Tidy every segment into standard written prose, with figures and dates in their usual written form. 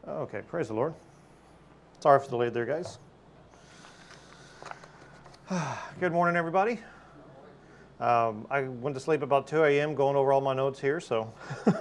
Okay, praise the Lord. Sorry for the delay there, guys. Good morning, everybody. I went to sleep about 2 a.m. going over all my notes here, so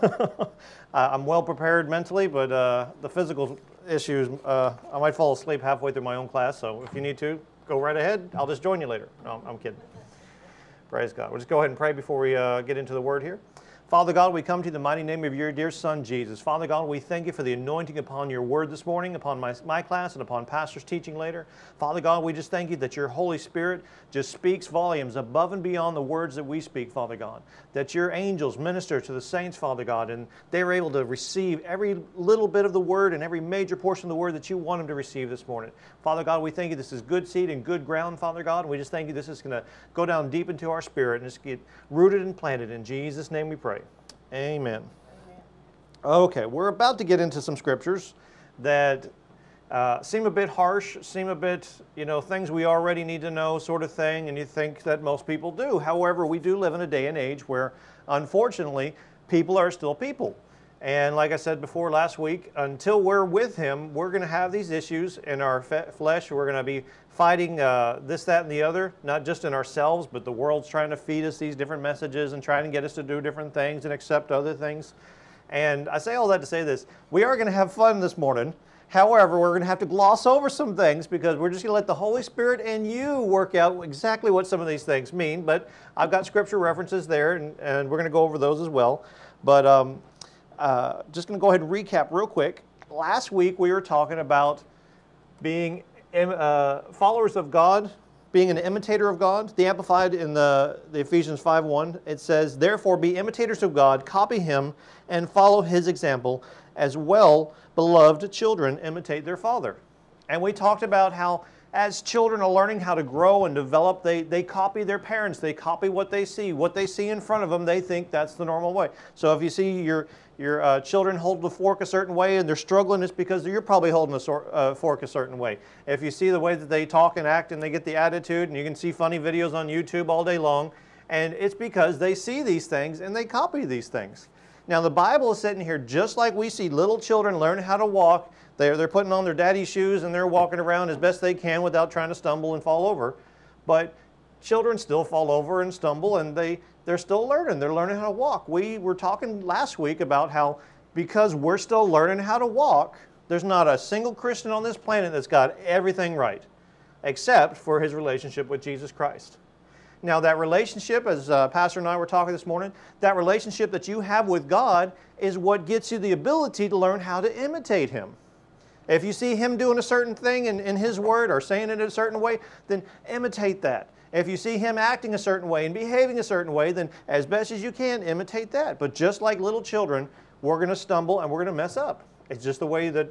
I'm well prepared mentally, but the physical issues, I might fall asleep halfway through my own class, so if you need to, go right ahead. I'll just join you later. No, I'm kidding. Praise God. We'll just go ahead and pray before we get into the Word here. Father God, we come to you in the mighty name of your dear Son, Jesus. Father God, we thank you for the anointing upon your word this morning, upon my class, and upon Pastor's teaching later. Father God, we just thank you that your Holy Spirit just speaks volumes above and beyond the words that we speak, Father God. That your angels minister to the saints, Father God, and they are able to receive every little bit of the word and every major portion of the word that you want them to receive this morning. Father God, we thank you this is good seed and good ground, Father God. And we just thank you this is going to go down deep into our spirit and just get rooted and planted. In Jesus' name we pray. Amen. Okay, we're about to get into some scriptures that seem a bit harsh, seem a bit, things we already need to know sort of thing, and you think that most people do. However, we do live in a day and age where, unfortunately, people are still people. And like I said before last week, until we're with Him, we're going to have these issues in our flesh. We're going to be fighting this, that, and the other, not just in ourselves, but the world's trying to feed us these different messages and trying to get us to do different things and accept other things. And I say all that to say this. We are going to have fun this morning. However, we're going to have to gloss over some things because we're just going to let the Holy Spirit and you work out exactly what some of these things mean. But I've got scripture references there, and we're going to go over those as well. But just going to go ahead and recap real quick. Last week we were talking about being followers of God, being an imitator of God. The Amplified in the Ephesians 5:1, it says, "Therefore be imitators of God, copy Him, and follow His example, as well, beloved children, imitate their Father." And we talked about how as children are learning how to grow and develop, they copy their parents. They copy what they see. What they see in front of them, they think that's the normal way. So if you see your children hold the fork a certain way and they're struggling, it's because you're probably holding a fork a certain way. If you see the way that they talk and act and they get the attitude, and you can see funny videos on YouTube all day long, and it's because they see these things and they copy these things. Now the Bible is sitting here just like we see little children learn how to walk. They're putting on their daddy's shoes and they're walking around as best they can without trying to stumble and fall over. But children still fall over and stumble, and they're still learning. They're learning how to walk. We were talking last week about how because we're still learning how to walk, there's not a single Christian on this planet that's got everything right, except for his relationship with Jesus Christ. Now that relationship, as Pastor and I were talking this morning, that relationship that you have with God is what gets you the ability to learn how to imitate Him. If you see Him doing a certain thing in His Word or saying it in a certain way, then imitate that. If you see Him acting a certain way and behaving a certain way, then as best as you can, imitate that. But just like little children, we're going to stumble and we're going to mess up. It's just the way that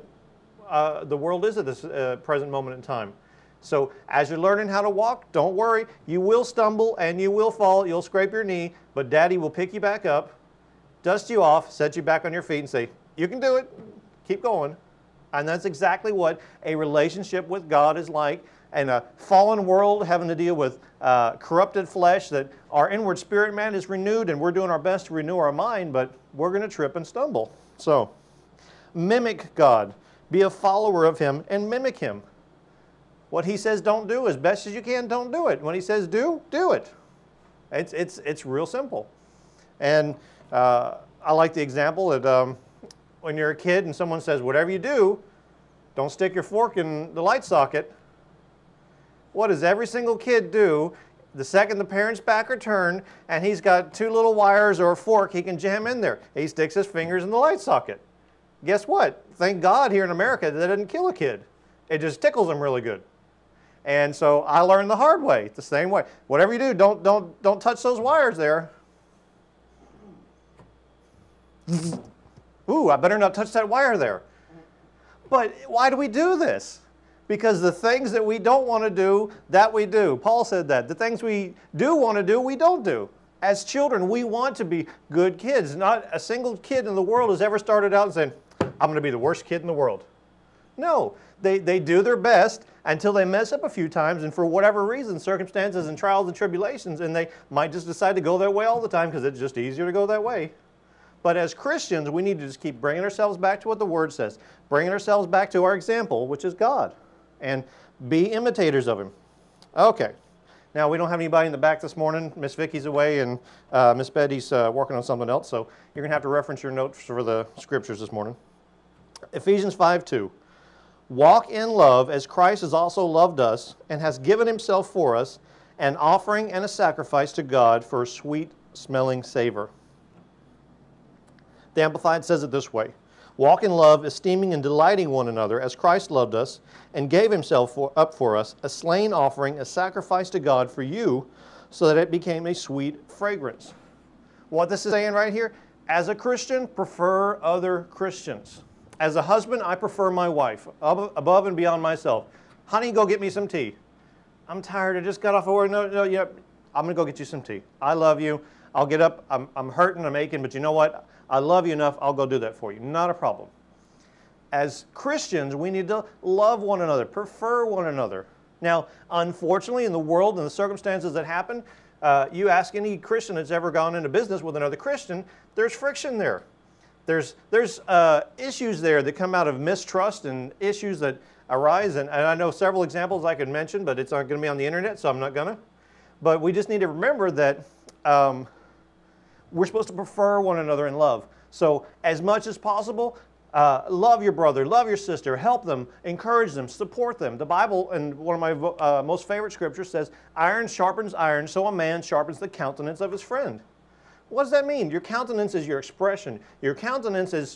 the world is at this present moment in time. So as you're learning how to walk, don't worry. You will stumble and you will fall. You'll scrape your knee, but Daddy will pick you back up, dust you off, set you back on your feet and say, "You can do it. Keep going." And that's exactly what a relationship with God is like. And a fallen world having to deal with corrupted flesh, that our inward spirit man is renewed, and we're doing our best to renew our mind, but we're going to trip and stumble. So, mimic God. Be a follower of Him and mimic Him. What He says don't do, as best as you can, don't do it. When He says do, do it. It's real simple. And I like the example that when you're a kid and someone says, whatever you do, don't stick your fork in the light socket. What does every single kid do the second the parent's back are turned and he's got two little wires or a fork he can jam in there? He sticks his fingers in the light socket. Guess what? Thank God here in America that doesn't kill a kid. It just tickles them really good. And so I learned the hard way, the same way. Whatever you do, don't touch those wires there. Ooh, I better not touch that wire there. But why do we do this? Because the things that we don't want to do, that we do. Paul said that. The things we do want to do, we don't do. As children, we want to be good kids. Not a single kid in the world has ever started out and said, "I'm going to be the worst kid in the world." No, they do their best until they mess up a few times, and for whatever reason, circumstances and trials and tribulations, and they might just decide to go that way all the time because it's just easier to go that way. But as Christians, we need to just keep bringing ourselves back to what the Word says, bringing ourselves back to our example, which is God, and be imitators of Him. Okay. Now, we don't have anybody in the back this morning. Miss Vicky's away, and Miss Betty's working on something else, so you're going to have to reference your notes for the scriptures this morning. Ephesians 5:2. Walk in love as Christ has also loved us and has given Himself for us, an offering and a sacrifice to God for a sweet-smelling savor. The Amplified says it this way. Walk in love, esteeming and delighting one another as Christ loved us and gave Himself up for us, a slain offering, a sacrifice to God for you, so that it became a sweet fragrance. What this is saying right here, as a Christian, prefer other Christians. As a husband, I prefer my wife, above and beyond myself. Honey, go get me some tea. I'm tired, I just got off of work. No, yeah, I'm going to go get you some tea. I love you. I'll get up, I'm hurting, I'm aching, but you know what? I love you enough, I'll go do that for you. Not a problem. As Christians, we need to love one another, prefer one another. Now, unfortunately, in the world and the circumstances that happen, you ask any Christian that's ever gone into business with another Christian, there's friction there. There's issues there that come out of mistrust and issues that arise, and I know several examples I could mention, but it's not going to be on the internet, so I'm not going to. But we just need to remember that we're supposed to prefer one another in love. So as much as possible, love your brother, love your sister, help them, encourage them, support them. The Bible, and one of my most favorite scriptures says, iron sharpens iron, so a man sharpens the countenance of his friend. What does that mean? Your countenance is your expression. Your countenance is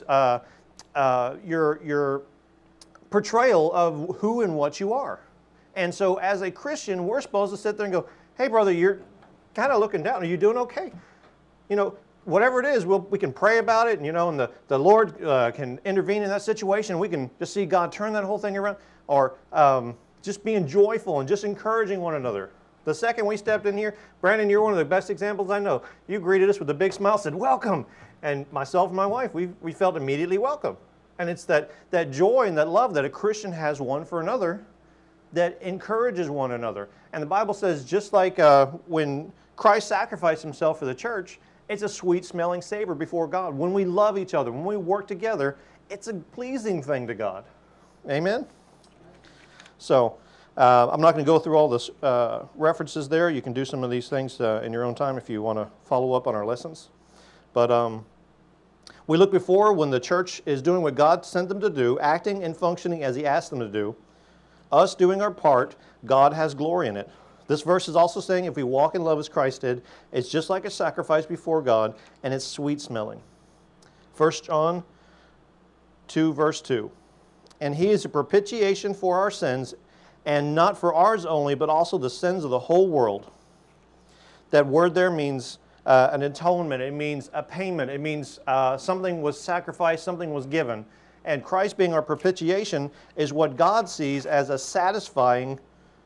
your portrayal of who and what you are. And so as a Christian, we're supposed to sit there and go, hey brother, you're kind of looking down. Are you doing okay? You know, whatever it is, we can pray about it, and, you know, and the Lord can intervene in that situation. We can just see God turn that whole thing around, or just being joyful and just encouraging one another. The second we stepped in here, Brandon, you're one of the best examples I know. You greeted us with a big smile, said, welcome. And myself and my wife, we felt immediately welcome. And it's that joy and that love that a Christian has one for another that encourages one another. And the Bible says, just like when Christ sacrificed Himself for the church, it's a sweet-smelling savor before God. When we love each other, when we work together, it's a pleasing thing to God. Amen? So, I'm not going to go through all the references there. You can do some of these things in your own time if you want to follow up on our lessons. But we look before when the church is doing what God sent them to do, acting and functioning as He asked them to do, us doing our part, God has glory in it. This verse is also saying if we walk in love as Christ did, it's just like a sacrifice before God, and it's sweet-smelling. 1 John 2, verse 2. And He is a propitiation for our sins, and not for ours only, but also the sins of the whole world. That word there means an atonement. It means a payment. It means something was sacrificed, something was given. And Christ being our propitiation is what God sees as a satisfying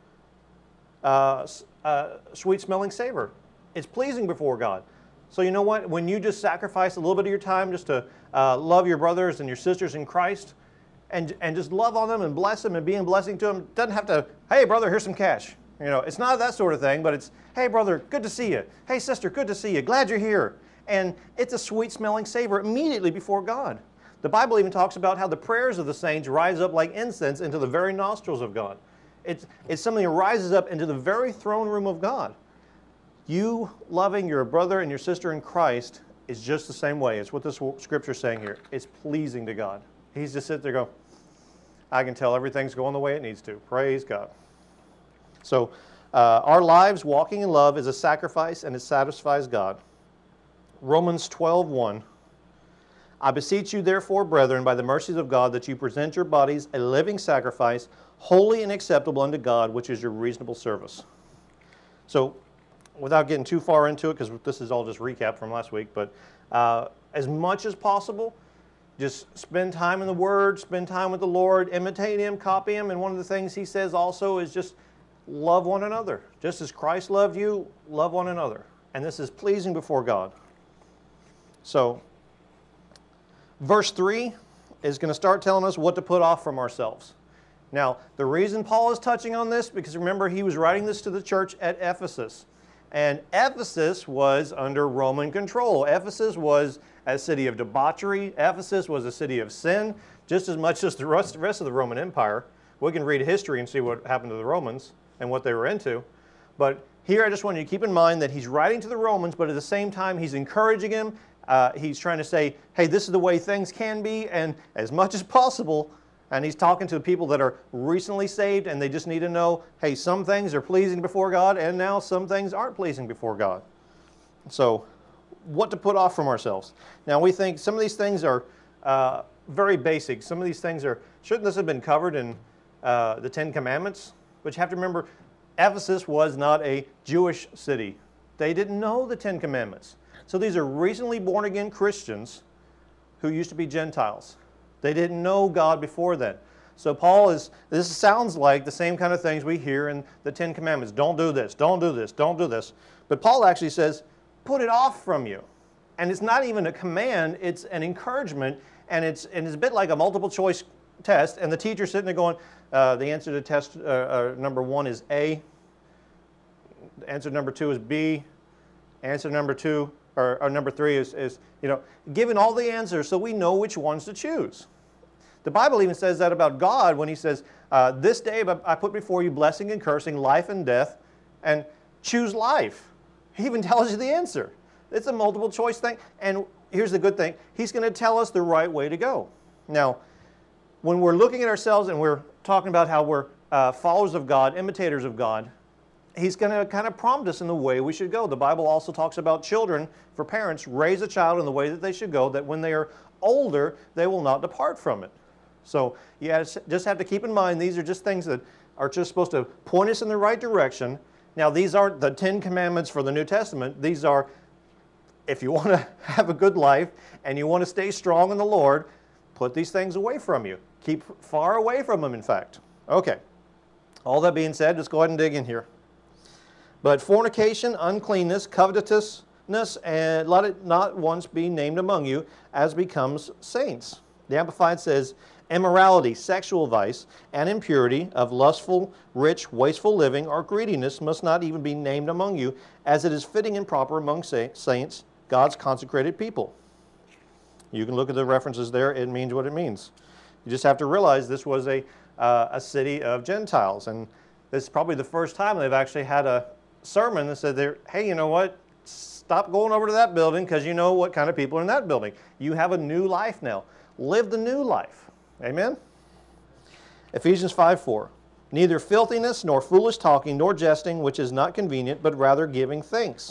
sweet-smelling savor. It's pleasing before God. So you know what? When you just sacrifice a little bit of your time just to love your brothers and your sisters in Christ, and just love on them and bless them and be a blessing to them, it doesn't have to, hey brother, here's some cash. You know, it's not that sort of thing, but it's, hey brother, good to see you. Hey sister, good to see you. Glad you're here. And it's a sweet-smelling savor immediately before God. The Bible even talks about how the prayers of the saints rise up like incense into the very nostrils of God. It's something that rises up into the very throne room of God. You loving your brother and your sister in Christ is just the same way. It's what this scripture is saying here. It's pleasing to God. He's just sitting there going, I can tell everything's going the way it needs to. Praise God. So our lives walking in love is a sacrifice, and it satisfies God. Romans 12:1. I beseech you therefore, brethren, by the mercies of God, that you present your bodies a living sacrifice, holy and acceptable unto God, which is your reasonable service. So, without getting too far into it, because this is all just recap from last week, but as much as possible, just spend time in the Word, spend time with the Lord, imitate Him, copy Him, and one of the things He says also is just love one another. Just as Christ loved you, love one another. And this is pleasing before God. So, verse 3 is going to start telling us what to put off from ourselves. Now, the reason Paul is touching on this, because remember he was writing this to the church at Ephesus. And Ephesus was under Roman control. Ephesus was a city of debauchery. Ephesus was a city of sin, just as much as the rest of the Roman Empire. We can read history and see what happened to the Romans and what they were into. But here I just want you to keep in mind that he's writing to the Romans, but at the same time he's encouraging them. He's trying to say, hey, this is the way things can be, and as much as possible. And he's talking to people that are recently saved, and they just need to know, hey, some things are pleasing before God, and now some things aren't pleasing before God. So, what to put off from ourselves? Now, we think some of these things are very basic. Some of these things are, shouldn't this have been covered in the Ten Commandments? But you have to remember, Ephesus was not a Jewish city. They didn't know the Ten Commandments. So these are recently born again Christians who used to be Gentiles. They didn't know God before then. So Paul this sounds like the same kind of things we hear in the Ten Commandments. Don't do this, don't do this, don't do this. But Paul actually says, put it off from you. And it's not even a command, it's an encouragement, and it's a bit like a multiple choice test, and the teacher's sitting there going, the answer to test number 1 is A, answer number 2 is B, answer number 2, or number 3 is, giving all the answers so we know which ones to choose. The Bible even says that about God when he says, this day I put before you blessing and cursing, life and death, and choose life. He even tells you the answer. It's a multiple choice thing, and here's the good thing. He's going to tell us the right way to go. Now, when we're looking at ourselves and we're talking about how we're followers of God, imitators of God, he's going to kind of prompt us in the way we should go. The Bible also talks about children, for parents, raise a child in the way that they should go, that when they are older, they will not depart from it. So you just have to keep in mind, these are just things that are just supposed to point us in the right direction. Now, these aren't the 10 Commandments for the New Testament. These are, if you want to have a good life and you want to stay strong in the Lord, put these things away from you. Keep far away from them, in fact. Okay. All that being said, let's go ahead and dig in here. But fornication, uncleanness, covetousness, and let it not once be named among you, as becomes saints. The Amplified says, immorality, sexual vice, and impurity of lustful, rich, wasteful living, or greediness must not even be named among you, as it is fitting and proper among saints, God's consecrated people. You can look at the references there. It means what it means. You just have to realize this was a city of Gentiles, and this is probably the first time they've actually had a sermon that said, hey, you know what? Stop going over to that building because you know what kind of people are in that building. You have a new life now. Live the new life. Amen? Ephesians 5:4. Neither filthiness, nor foolish talking, nor jesting, which is not convenient, but rather giving thanks.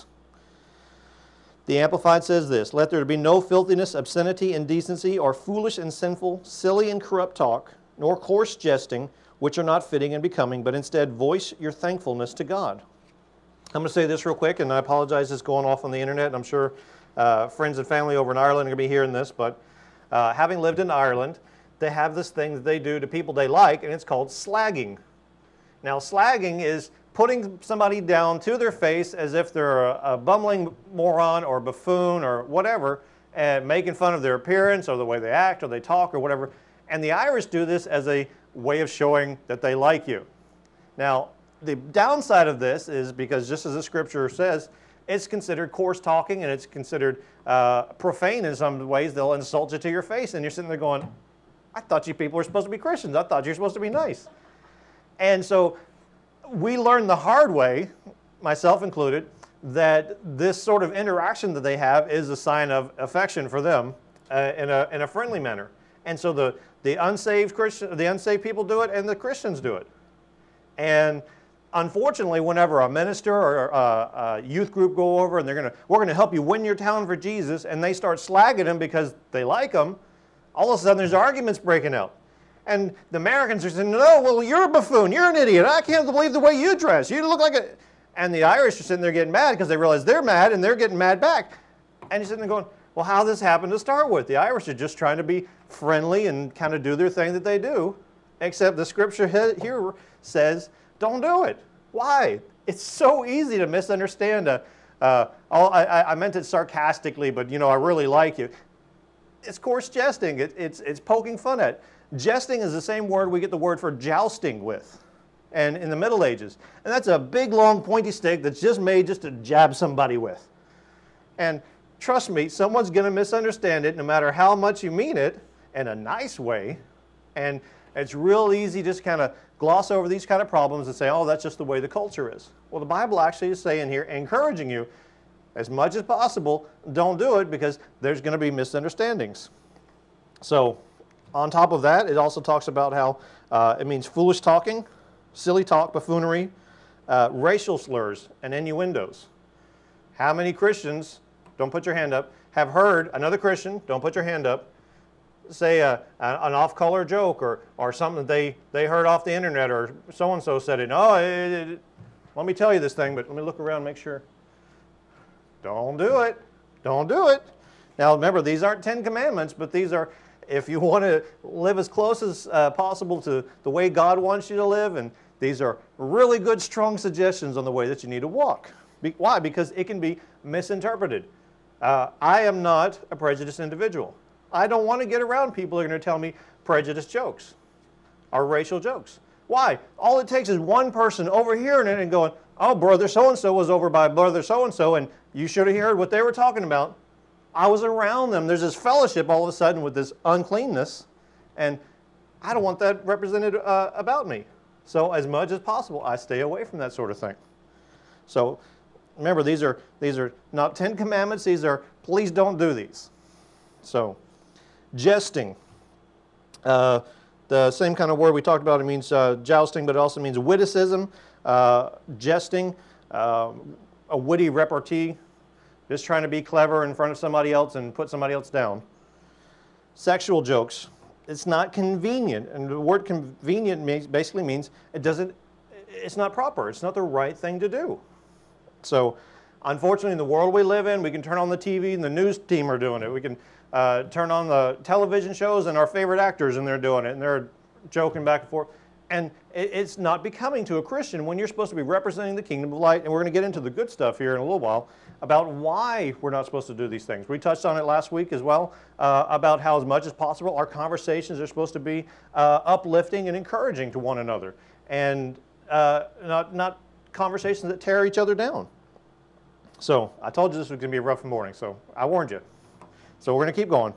The Amplified says this, let there be no filthiness, obscenity, indecency, or foolish and sinful, silly and corrupt talk, nor coarse jesting, which are not fitting and becoming, but instead voice your thankfulness to God. I'm going to say this real quick, and I apologize it's going off on the internet, and I'm sure friends and family over in Ireland are going to be hearing this, but having lived in Ireland, they have this thing that they do to people they like, and it's called slagging. Now, slagging is putting somebody down to their face as if they're a bumbling moron or buffoon or whatever, and making fun of their appearance or the way they act or they talk or whatever. And the Irish do this as a way of showing that they like you. Now, the downside of this is because, just as the scripture says, it's considered coarse talking and it's considered profane in some ways. They'll insult you to your face, and you're sitting there going, I thought you people were supposed to be Christians. I thought you were supposed to be nice. And so we learned the hard way, myself included, that this sort of interaction that they have is a sign of affection for them in a friendly manner. And so the unsaved people do it, and the Christians do it. And unfortunately, whenever a minister or a youth group go over and we're going to help you win your town for Jesus, and they start slagging them because they like them, all of a sudden there's arguments breaking out. And the Americans are saying, no, well, you're a buffoon, you're an idiot, I can't believe the way you dress, you look like a... And the Irish are sitting there getting mad because they realize they're mad and they're getting mad back. And you're sitting there going, well, how did this happen to start with? The Irish are just trying to be friendly and kind of do their thing that they do, except the scripture here says, don't do it. Why? It's so easy to misunderstand. I meant it sarcastically, but I really like you. It's coarse jesting. It's poking fun at. Jesting is the same word we get the word for jousting with, and in the Middle Ages. And that's a big, long, pointy stick that's just made just to jab somebody with. And trust me, someone's going to misunderstand it no matter how much you mean it in a nice way. And it's real easy just kind of gloss over these kind of problems and say, oh, that's just the way the culture is. Well, the Bible actually is saying here, encouraging you, as much as possible, don't do it because there's going to be misunderstandings. So on top of that, it also talks about how it means foolish talking, silly talk, buffoonery, racial slurs, and innuendos. How many Christians, don't put your hand up, have heard another Christian, don't put your hand up, say an off-color joke or something that they heard off the internet, or so-and-so said it. Oh, let me tell you this thing, but let me look around and make sure. Don't do it. Don't do it. Now remember, these aren't 10 commandments, but these are, if you want to live as close as possible to the way God wants you to live, and these are really good, strong suggestions on the way that you need to walk. Why? Because it can be misinterpreted. I am not a prejudiced individual. I don't want to get around people who are going to tell me prejudiced jokes or racial jokes. Why? All it takes is one person overhearing it and going, oh, brother so-and-so was over by brother so-and-so, and you should have heard what they were talking about. I was around them. There's this fellowship all of a sudden with this uncleanness, and I don't want that represented about me. So as much as possible, I stay away from that sort of thing. So remember, these are not 10 commandments. These are, please don't do these. So jesting. The same kind of word we talked about, it means jousting, but it also means witticism, jesting, a witty repartee, just trying to be clever in front of somebody else and put somebody else down. Sexual jokes. It's not convenient, and the word convenient basically means it's not proper. It's not the right thing to do. So unfortunately, in the world we live in, we can turn on the TV and the news team are doing it. We can turn on the television shows and our favorite actors and they're doing it and they're joking back and forth. And it's not becoming to a Christian when you're supposed to be representing the kingdom of light. And we're going to get into the good stuff here in a little while about why we're not supposed to do these things. We touched on it last week as well about how as much as possible our conversations are supposed to be uplifting and encouraging to one another, and not conversations that tear each other down. So I told you this was going to be a rough morning, so I warned you. So we're going to keep going.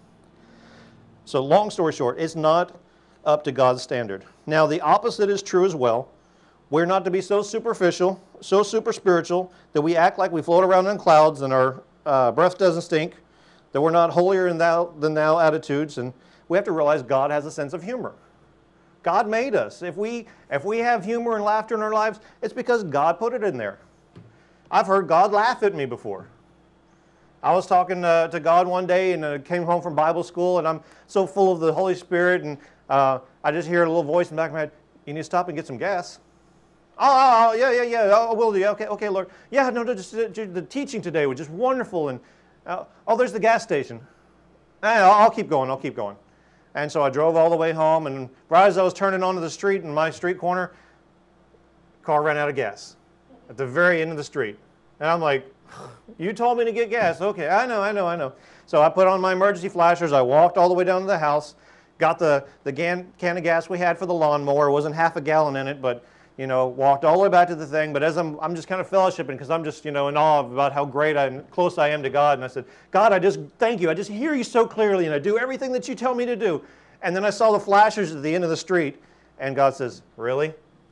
So long story short, it's not up to God's standard. Now the opposite is true as well. We're not to be so superficial, so super spiritual, that we act like we float around in clouds and our breath doesn't stink, that we're not holier than thou attitudes, and we have to realize God has a sense of humor. God made us. If we have humor and laughter in our lives, it's because God put it in there. I've heard God laugh at me before. I was talking to God one day and I came home from Bible school and I'm so full of the Holy Spirit, and I just hear a little voice in the back of my head, you need to stop and get some gas. Oh, yeah, oh, will do. Okay, Lord. Yeah, no, just the teaching today was just wonderful, and oh, there's the gas station. I'll keep going. And so I drove all the way home, and right as I was turning onto the street in my street corner, car ran out of gas at the very end of the street. And I'm like, you told me to get gas. Okay, I know. So I put on my emergency flashers. I walked all the way down to the house, got the can of gas we had for the lawnmower. It wasn't half a gallon in it, but walked all the way back to the thing. But as I'm just kind of fellowshipping because I'm just in awe about how great and close I am to God. And I said, God, I just thank you. I just hear you so clearly, and I do everything that you tell me to do. And then I saw the flashers at the end of the street, and God says, really?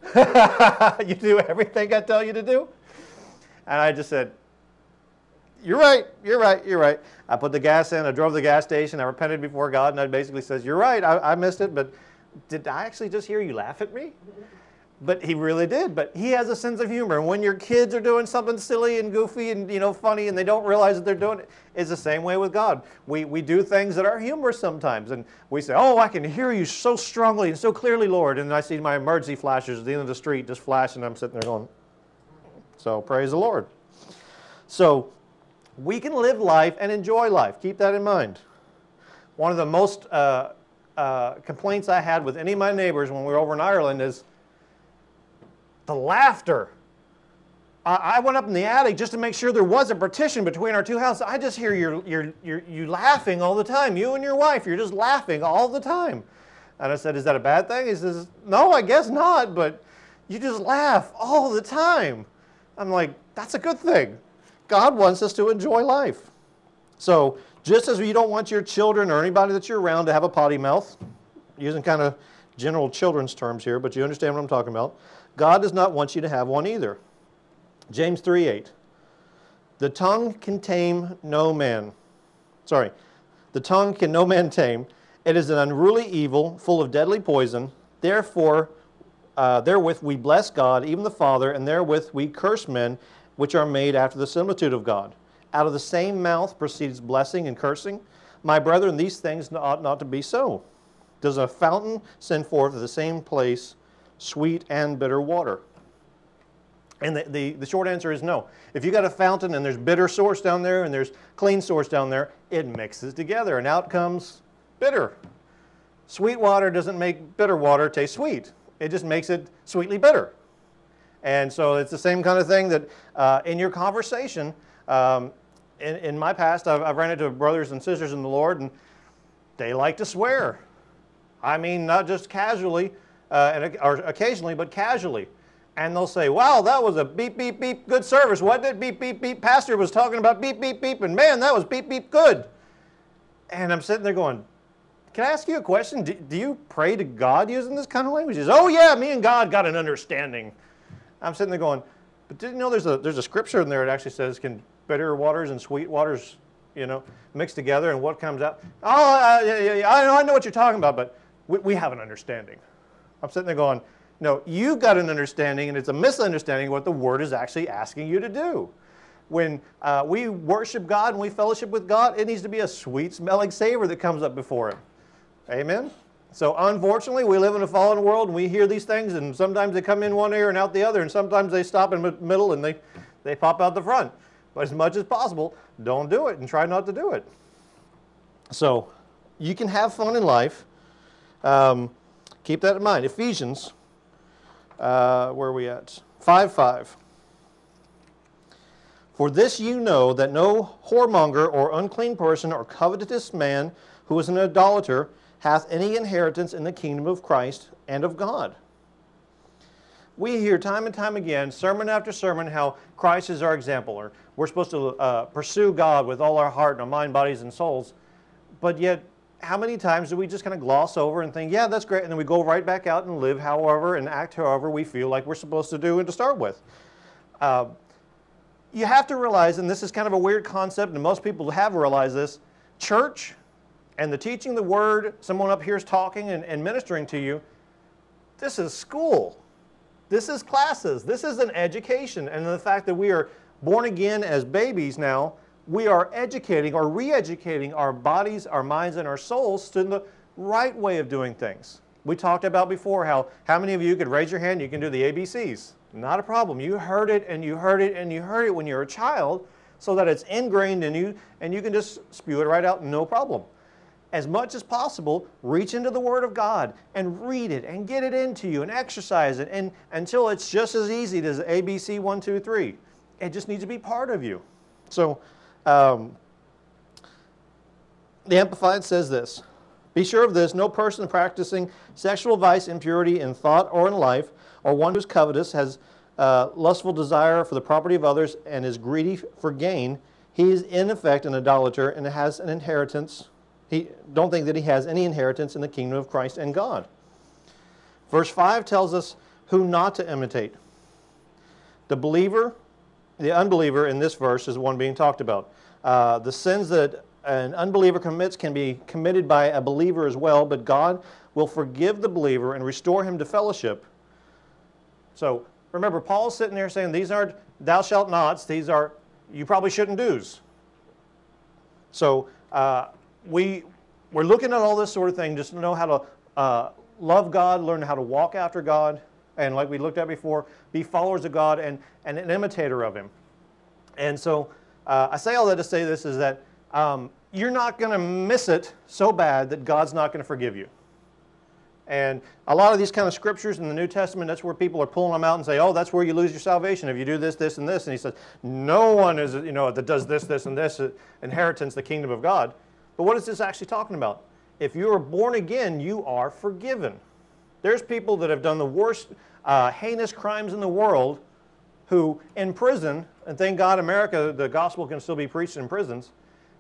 You do everything I tell you to do? And I just said, you're right. I put the gas in, I drove to the gas station, I repented before God, and I basically says, you're right, I missed it, but did I actually just hear you laugh at me? But he really did. But he has a sense of humor. And when your kids are doing something silly and goofy and funny and they don't realize that they're doing it, it's the same way with God. We do things that are humorous sometimes. And we say, oh, I can hear you so strongly and so clearly, Lord. And I see my emergency flashers at the end of the street just flashing. I'm sitting there going, so praise the Lord. So we can live life and enjoy life. Keep that in mind. One of the most complaints I had with any of my neighbors when we were over in Ireland is the laughter. I went up in the attic just to make sure there was a partition between our two houses. I just hear you laughing all the time. You and your wife, you're just laughing all the time. And I said, is that a bad thing? He says, no, I guess not, but you just laugh all the time. I'm like, that's a good thing. God wants us to enjoy life. So just as you don't want your children or anybody that you're around to have a potty mouth, using kind of general children's terms here, but you understand what I'm talking about, God does not want you to have one either. James 3:8. The tongue can tame no man. Sorry. The tongue can no man tame. It is an unruly evil, full of deadly poison. Therefore, therewith we bless God, even the Father, and therewith we curse men, which are made after the similitude of God. Out of the same mouth proceeds blessing and cursing. My brethren, these things ought not to be so. Does a fountain send forth at the same place sweet and bitter water? And the short answer is no. If you got a fountain and there's bitter source down there and there's clean source down there, it mixes together and out comes bitter. Sweet water doesn't make bitter water taste sweet. It just makes it sweetly bitter. And so it's the same kind of thing that in your conversation, in my past, I've ran into brothers and sisters in the Lord, and they like to swear. I mean, not just casually, or occasionally, but casually. And they'll say, wow, that was a beep, beep, beep, good service, wasn't it? Beep, beep, beep. Pastor was talking about beep, beep, beep, and man, that was beep, beep, good. And I'm sitting there going, can I ask you a question? Do you pray to God using this kind of language? He says, oh yeah, me and God got an understanding. I'm sitting there going, but didn't you know there's a scripture in there that actually says, can bitter waters and sweet waters, mix together, and what comes out? Oh, yeah, I know what you're talking about, but we have an understanding. I'm sitting there going, no, you've got an understanding, and it's a misunderstanding of what the Word is actually asking you to do. When we worship God and we fellowship with God, it needs to be a sweet-smelling savor that comes up before Him. Amen? So unfortunately, we live in a fallen world, and we hear these things, and sometimes they come in one ear and out the other, and sometimes they stop in the middle and they pop out the front. But as much as possible, don't do it and try not to do it. So you can have fun in life. Keep that in mind. Ephesians, where are we at? 5:5. For this you know, that no whoremonger or unclean person or covetous man who is an idolater hath any inheritance in the kingdom of Christ and of God. We hear time and time again, sermon after sermon, how Christ is our example, or we're supposed to pursue God with all our heart and our mind, bodies, and souls. But yet, how many times do we just kind of gloss over and think, yeah, that's great, and then we go right back out and live however and act however we feel like we're supposed to do and to start with? You have to realize, and this is kind of a weird concept, and most people have realized this, church and the teaching of the Word, someone up here is talking and ministering to you, this is school. This is classes. This is an education. And the fact that we are born again as babies now, we are educating or re-educating our bodies, our minds, and our souls to the right way of doing things. We talked about before how many of you could raise your hand, you can do the ABCs. Not a problem. You heard it and you heard it and you heard it when you were a child, so that it's ingrained in you and you can just spew it right out, no problem. As much as possible, reach into the Word of God and read it and get it into you and exercise it and until it's just as easy as ABC 1, 2, 3. It just needs to be part of you. So the Amplified says this, be sure of this, no person practicing sexual vice, impurity in thought or in life, or one who is covetous, has lustful desire for the property of others, and is greedy for gain, he is in effect an idolater and has an inheritance. Don't think that he has any inheritance in the kingdom of Christ and God. Verse 5 tells us who not to imitate. The believer, the unbeliever in this verse is the one being talked about. The sins that an unbeliever commits can be committed by a believer as well, but God will forgive the believer and restore him to fellowship. So remember, Paul's sitting there saying these aren't thou shalt nots, these are you probably shouldn't do's. So we're looking at all this sort of thing just to know how to love God, learn how to walk after God, and like we looked at before, be followers of God and an imitator of Him. And so I say all that to say this is that you're not going to miss it so bad that God's not going to forgive you. And a lot of these kind of scriptures in the New Testament, that's where people are pulling them out and say, oh, that's where you lose your salvation if you do this, this, and this. And he says, no one is, that does this, this, and this inheritance the kingdom of God. But what is this actually talking about? If you are born again, you are forgiven. There's people that have done the worst heinous crimes in the world who in prison, and thank God America, the gospel can still be preached in prisons,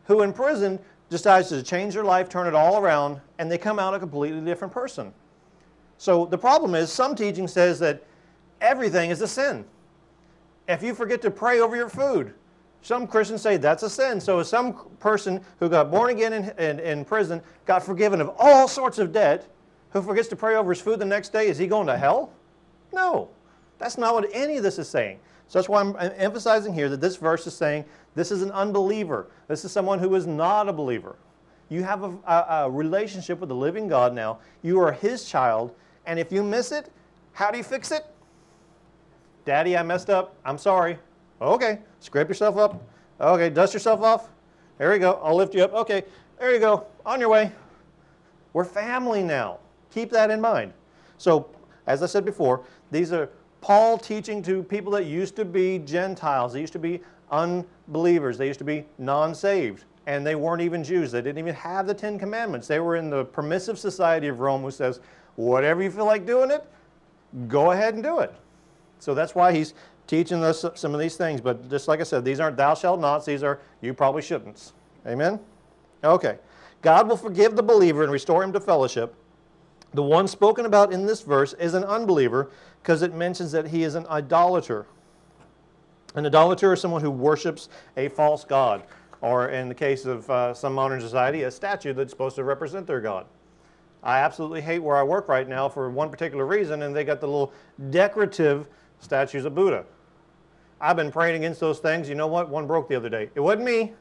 who in prison decides to change their life, turn it all around, and they come out a completely different person. So the problem is, some teaching says that everything is a sin. If you forget to pray over your food, some Christians say that's a sin. So if some person who got born again in prison got forgiven of all sorts of debt, who forgets to pray over his food the next day, is he going to hell? No. That's not what any of this is saying. So that's why I'm emphasizing here that this verse is saying this is an unbeliever. This is someone who is not a believer. You have a relationship with the living God now. You are His child. And if you miss it, how do you fix it? Daddy, I messed up. I'm sorry. Okay. Scrape yourself up. Okay. Dust yourself off. There you go. I'll lift you up. Okay. There you go. On your way. We're family now. Keep that in mind. So, as I said before, these are Paul teaching to people that used to be Gentiles. They used to be unbelievers. They used to be non-saved. And they weren't even Jews. They didn't even have the Ten Commandments. They were in the permissive society of Rome, which says, whatever you feel like doing it, go ahead and do it. So that's why he's teaching us some of these things. But just like I said, these aren't thou shalt nots. These are you probably shouldn't. Amen? Okay. God will forgive the believer and restore him to fellowship. The one spoken about in this verse is an unbeliever because it mentions that he is an idolater. An idolater is someone who worships a false god, or in the case of some modern society, a statue that's supposed to represent their god. I absolutely hate where I work right now for one particular reason, and they got the little decorative statues of Buddha. I've been praying against those things. You know what? One broke the other day. It wasn't me.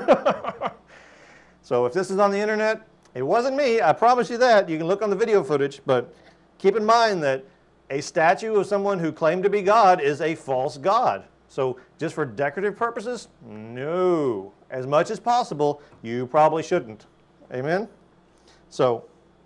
So if this is on the internet, it wasn't me. I promise you that. You can look on the video footage, but keep in mind that a statue of someone who claimed to be God is a false god. So just for decorative purposes, no. As much as possible, you probably shouldn't. Amen? So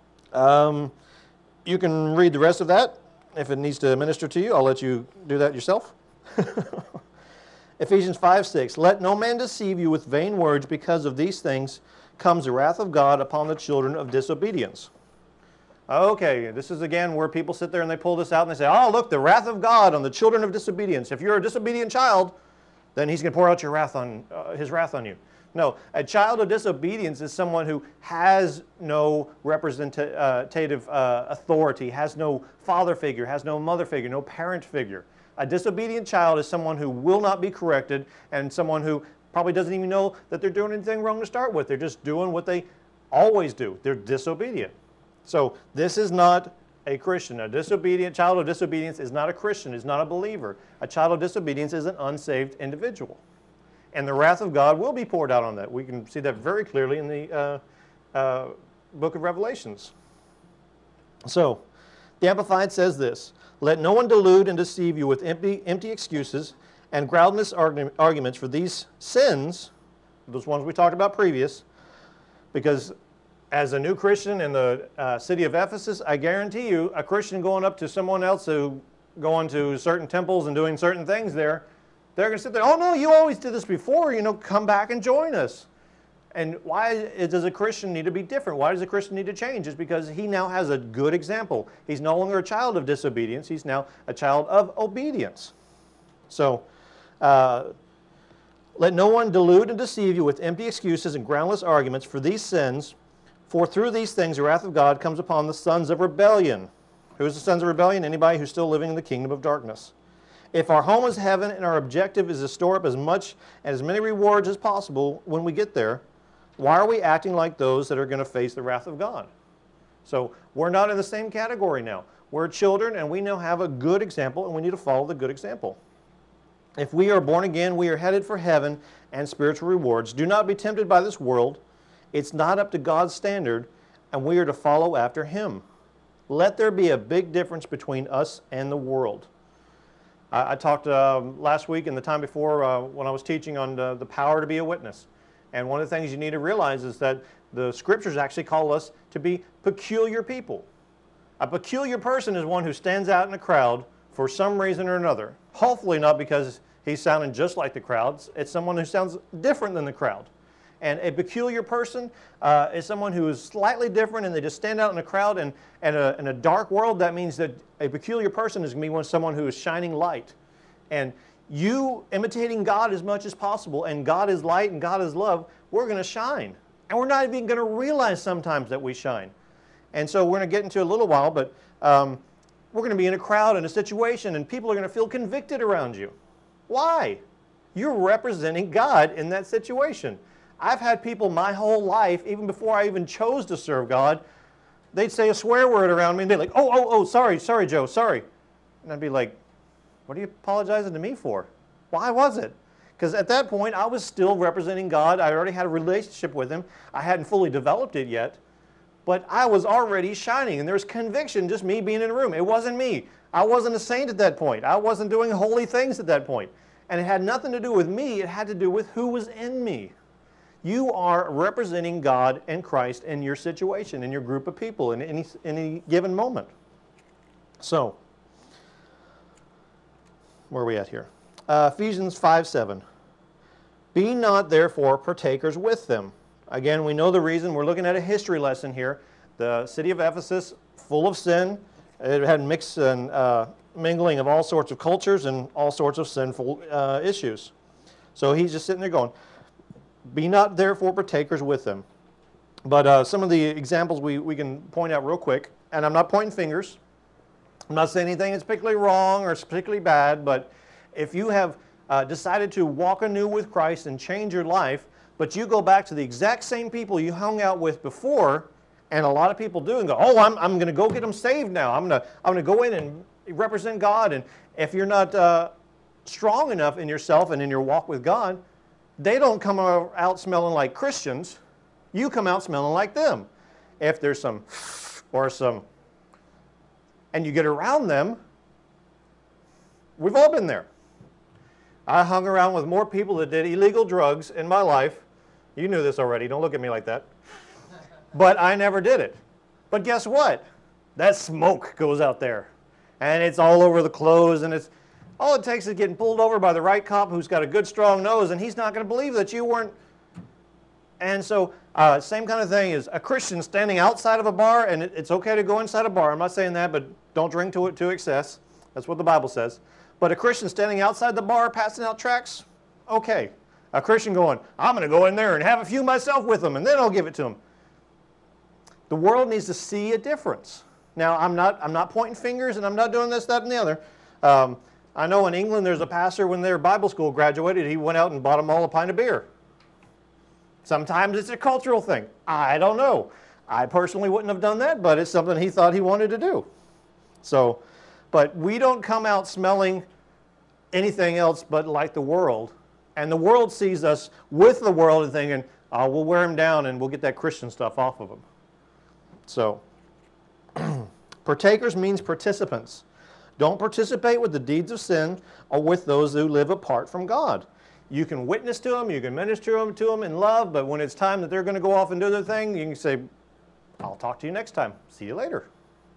you can read the rest of that. If it needs to minister to you, I'll let you do that yourself. Ephesians 5:6, let no man deceive you with vain words, because of these things comes the wrath of God upon the children of disobedience. Okay, this is again where people sit there and they pull this out and they say, oh, look, the wrath of God on the children of disobedience. If you're a disobedient child, then He's going to pour out your wrath on, His wrath on you. No, a child of disobedience is someone who has no representative authority, has no father figure, has no mother figure, no parent figure. A disobedient child is someone who will not be corrected and someone who probably doesn't even know that they're doing anything wrong to start with. They're just doing what they always do. They're disobedient. So this is not a Christian. A disobedient child of disobedience is not a Christian, is not a believer. A child of disobedience is an unsaved individual. And the wrath of God will be poured out on that. We can see that very clearly in the book of Revelations. So, the Amplified says this, let no one delude and deceive you with empty excuses and groundless arguments for these sins, those ones we talked about previous, because as a new Christian in the city of Ephesus, I guarantee you, a Christian going up to someone else who going to certain temples and doing certain things there, they're going to sit there, oh no, you always did this before, you know, come back and join us. And why does a Christian need to be different? Why does a Christian need to change? It's because he now has a good example. He's no longer a child of disobedience, he's now a child of obedience. So, let no one delude and deceive you with empty excuses and groundless arguments for these sins, for through these things the wrath of God comes upon the sons of rebellion. Who's the sons of rebellion? Anybody who's still living in the kingdom of darkness. If our home is heaven and our objective is to store up as much and as many rewards as possible when we get there, why are we acting like those that are going to face the wrath of God? So we're not in the same category now. We're children and we now have a good example and we need to follow the good example. If we are born again, we are headed for heaven and spiritual rewards. Do not be tempted by this world. It's not up to God's standard, and we are to follow after Him. Let there be a big difference between us and the world. I talked last week and the time before when I was teaching on the power to be a witness. And one of the things you need to realize is that the Scriptures actually call us to be peculiar people. A peculiar person is one who stands out in a crowd for some reason or another. Hopefully not because he's sounding just like the crowds. It's someone who sounds different than the crowd. And a peculiar person is someone who is slightly different and they just stand out in a crowd. And in a dark world, that means that a peculiar person is going to be someone who is shining light. And you imitating God as much as possible, and God is light and God is love, we're going to shine. And we're not even going to realize sometimes that we shine. And so we're going to get into a little while, but we're going to be in a crowd, in a situation, and people are going to feel convicted around you. Why? You're representing God in that situation. I've had people my whole life, even before I even chose to serve God, they'd say a swear word around me, and they'd like, oh, sorry, Joe, sorry. And I'd be like, what are you apologizing to me for? Why was it? Because at that point, I was still representing God. I already had a relationship with Him. I hadn't fully developed it yet. But I was already shining, and there's conviction just me being in a room. It wasn't me. I wasn't a saint at that point. I wasn't doing holy things at that point. And it had nothing to do with me. It had to do with who was in me. You are representing God and Christ in your situation, in your group of people, in any given moment. So, where are we at here? Ephesians 5:7. Be not therefore partakers with them. Again, we know the reason. We're looking at a history lesson here. The city of Ephesus, full of sin. It had mix and mingling of all sorts of cultures and all sorts of sinful issues. So he's just sitting there going, be not therefore partakers with them. But some of the examples we can point out real quick, and I'm not pointing fingers. I'm not saying anything that's particularly wrong or particularly bad, but if you have decided to walk anew with Christ and change your life, but you go back to the exact same people you hung out with before, and a lot of people do, and go, oh, I'm going to go get them saved now. I'm going to go in and represent God. And if you're not strong enough in yourself and in your walk with God, they don't come out smelling like Christians. You come out smelling like them. If there's some, and you get around them, we've all been there. I hung around with more people that did illegal drugs in my life. You knew this already. Don't look at me like that. But I never did it. But guess what? That smoke goes out there. And it's all over the clothes. And it's all it takes is getting pulled over by the right cop who's got a good, strong nose. And he's not going to believe that you weren't. And so same kind of thing is a Christian standing outside of a bar. And it's okay to go inside a bar. I'm not saying that, but don't drink to excess. That's what the Bible says. But a Christian standing outside the bar passing out tracts, okay. A Christian going, I'm going to go in there and have a few myself with them, and then I'll give it to them. The world needs to see a difference. Now, I'm not pointing fingers, and I'm not doing this, that, and the other. I know in England there's a pastor, when their Bible school graduated, he went out and bought them all a pint of beer. Sometimes it's a cultural thing. I don't know. I personally wouldn't have done that, but it's something he thought he wanted to do. So, but we don't come out smelling anything else but like the world. And the world sees us with the world and thinking, oh, we'll wear them down and we'll get that Christian stuff off of them. So, partakers means participants. Don't participate with the deeds of sin or with those who live apart from God. You can witness to them, you can minister to them in love, but when it's time that they're going to go off and do their thing, you can say, I'll talk to you next time. See you later.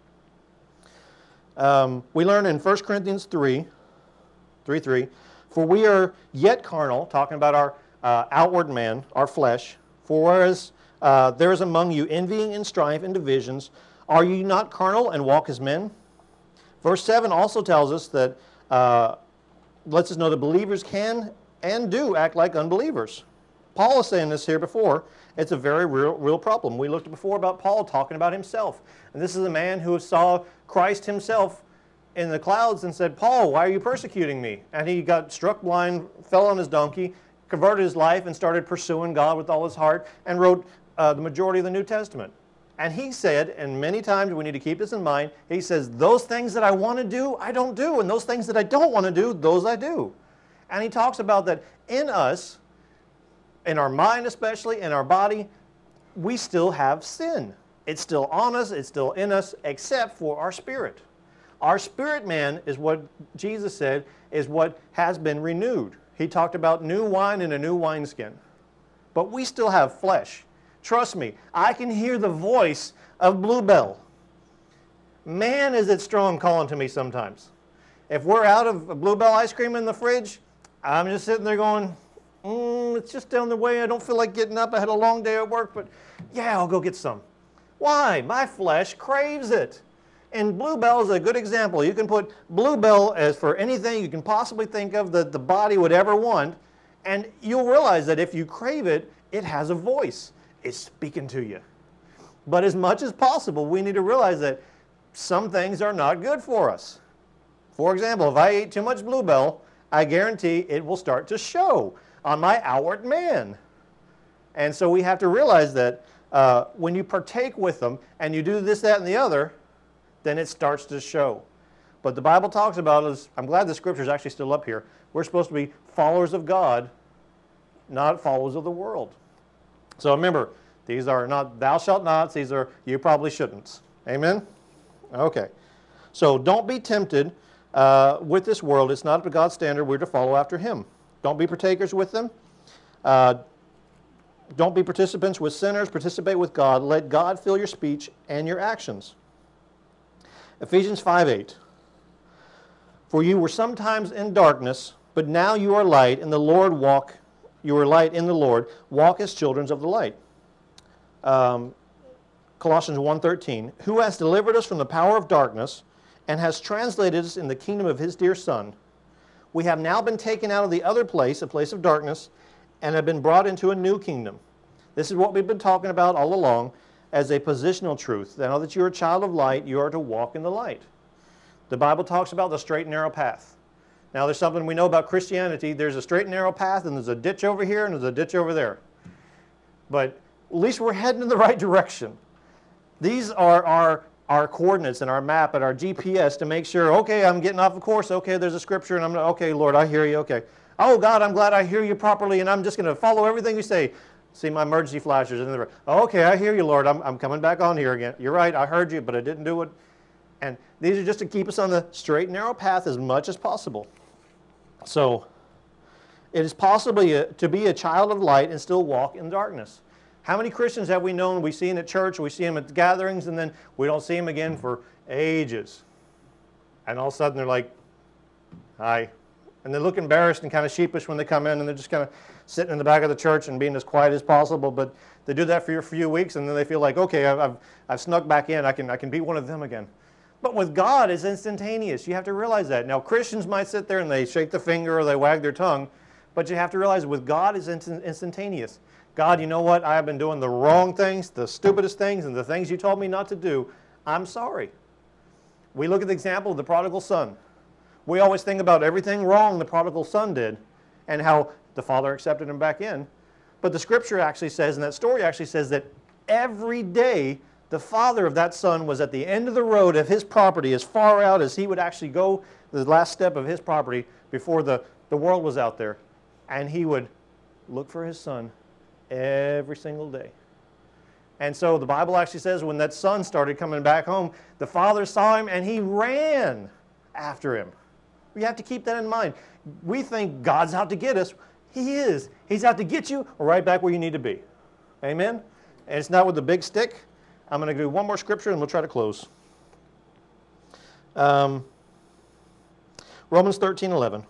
We learn in 1 Corinthians 3:3, for we are yet carnal, talking about our outward man, our flesh, for whereas there is among you envying and strife and divisions, are you not carnal and walk as men? Verse 7 also tells us that, lets us know that believers can and do act like unbelievers. Paul is saying this here before. It's a very real problem. We looked before about Paul talking about himself. And this is a man who saw Christ himself in the clouds and said, Paul, why are you persecuting me? And he got struck blind, fell on his donkey, converted his life, and started pursuing God with all his heart, and wrote the majority of the New Testament. And he said, and many times we need to keep this in mind, he says, those things that I want to do, I don't do, and those things that I don't want to do, those I do. And he talks about that in us, in our mind especially, in our body, we still have sin. It's still on us, it's still in us, except for our spirit. Our spirit man is what Jesus said is what has been renewed. He talked about new wine in a new wineskin. But we still have flesh. Trust me, I can hear the voice of Bluebell. Man, is it strong calling to me sometimes. If we're out of Bluebell ice cream in the fridge, I'm just sitting there going, it's just down the way. I don't feel like getting up. I had a long day at work, but yeah, I'll go get some. Why? My flesh craves it. And Bluebell is a good example. You can put Bluebell as for anything you can possibly think of that the body would ever want, and you'll realize that if you crave it, It has a voice. It's speaking to you. But as much as possible, we need to realize that some things are not good for us. For example, if I eat too much Bluebell, I guarantee it will start to show on my outward man. And so we have to realize that when you partake with them and you do this, that, and the other, then it starts to show. But the Bible talks about us, I'm glad the scripture is actually still up here, we're supposed to be followers of God, not followers of the world. So remember, these are not thou shalt nots, these are you probably shouldn't. Amen? Okay. So don't be tempted with this world. It's not up to God's standard. We're to follow after Him. Don't be partakers with them. Don't be participants with sinners. Participate with God. Let God fill your speech and your actions. Ephesians 5:8. For you were sometimes in darkness, but now you are light in the Lord. You are light in the Lord. Walk as children of the light. Colossians 1:13. Who has delivered us from the power of darkness and has translated us in the kingdom of His dear Son. We have now been taken out of the other place, a place of darkness, and have been brought into a new kingdom. This is what we've been talking about all along as a positional truth. Now that you're a child of light, you are to walk in the light. The Bible talks about the straight and narrow path. Now there's something we know about Christianity. There's a straight and narrow path, and there's a ditch over here, and there's a ditch over there. But at least we're heading in the right direction. These are our coordinates and our map and our GPS to make sure, okay, I'm getting off the course. Okay, there's a scripture, and okay, Lord, I hear you. Okay. Oh, God, I'm glad I hear you properly, and I'm just going to follow everything you say. See my emergency flashers. Okay, I hear you, Lord. I'm coming back on here again. You're right, I heard you, but I didn't do it. And these are just to keep us on the straight and narrow path as much as possible. So it is possible to be a child of light and still walk in darkness. How many Christians have we known? We see them at church, we see them at gatherings, and then we don't see them again for ages. And all of a sudden they're like, hi. And they look embarrassed and kind of sheepish when they come in, and they're just kind of sitting in the back of the church and being as quiet as possible. But they do that for a few weeks, and then they feel like, okay, I've snuck back in. I can be one of them again. But with God, it's instantaneous. You have to realize that. Now, Christians might sit there and they shake the finger or they wag their tongue, but you have to realize with God, it's instantaneous. God, you know what? I have been doing the wrong things, the stupidest things, and the things you told me not to do. I'm sorry. We look at the example of the prodigal son. We always think about everything wrong the prodigal son did and how the father accepted him back in. But the scripture actually says, and that story actually says, that every day the father of that son was at the end of the road of his property, as far out as he would actually go the last step of his property before the world was out there. And he would look for his son every single day. And so the Bible actually says when that son started coming back home, the father saw him and he ran after him. We have to keep that in mind. We think God's out to get us. He is. He's out to get you right back where you need to be. Amen? And it's not with a big stick. I'm going to do one more scripture and we'll try to close. Romans 13:11.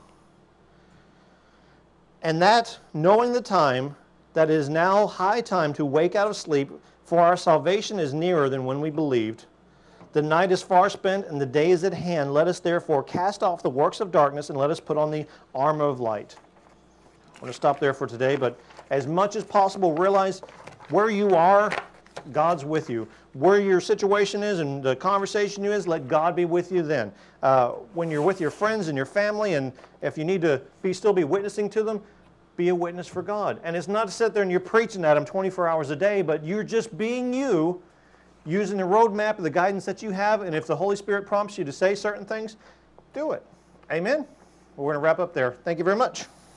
And that, knowing the time, that it is now high time to wake out of sleep, for our salvation is nearer than when we believed. The night is far spent and the day is at hand. Let us therefore cast off the works of darkness and let us put on the armor of light. I'm going to stop there for today, but as much as possible, realize where you are, God's with you. Where your situation is and the conversation you is, let God be with you then. When you're with your friends and your family, and if you need to still be witnessing to them, be a witness for God. And it's not to sit there and you're preaching at them 24 hours a day, but you're just being you, using the roadmap of the guidance that you have, and if the Holy Spirit prompts you to say certain things, do it. Amen? Well, we're going to wrap up there. Thank you very much.